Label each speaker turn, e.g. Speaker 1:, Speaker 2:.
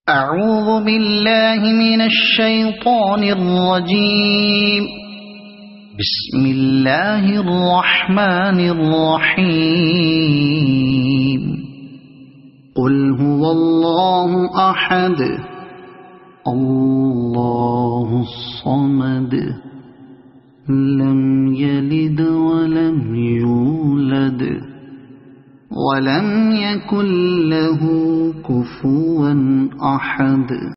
Speaker 1: أعوذ بالله من الشيطان الرجيم. بسم الله الرحمن الرحيم. قل هو الله أحد الله الصمد لم يلد ولم يولد ولم يكن له كفوا أحد.